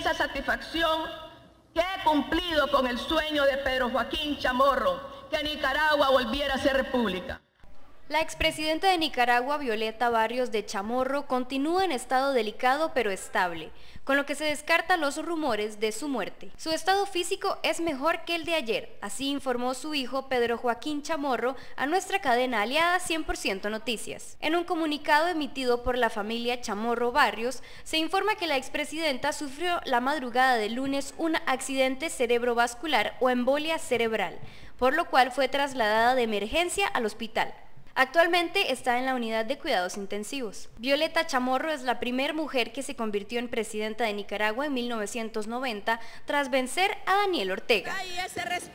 inmensa satisfacción que he cumplido con el sueño de Pedro Joaquín Chamorro, que Nicaragua volviera a ser república. La expresidenta de Nicaragua, Violeta Barrios de Chamorro, continúa en estado delicado pero estable, con lo que se descartan los rumores de su muerte. Su estado físico es mejor que el de ayer, así informó su hijo Pedro Joaquín Chamorro a nuestra cadena aliada 100% Noticias. En un comunicado emitido por la familia Chamorro Barrios, se informa que la expresidenta sufrió la madrugada del lunes un accidente cerebrovascular o embolia cerebral, por lo cual fue trasladada de emergencia al hospital. Actualmente está en la unidad de cuidados intensivos. Violeta Chamorro es la primera mujer que se convirtió en presidenta de Nicaragua en 1990 tras vencer a Daniel Ortega. Y ese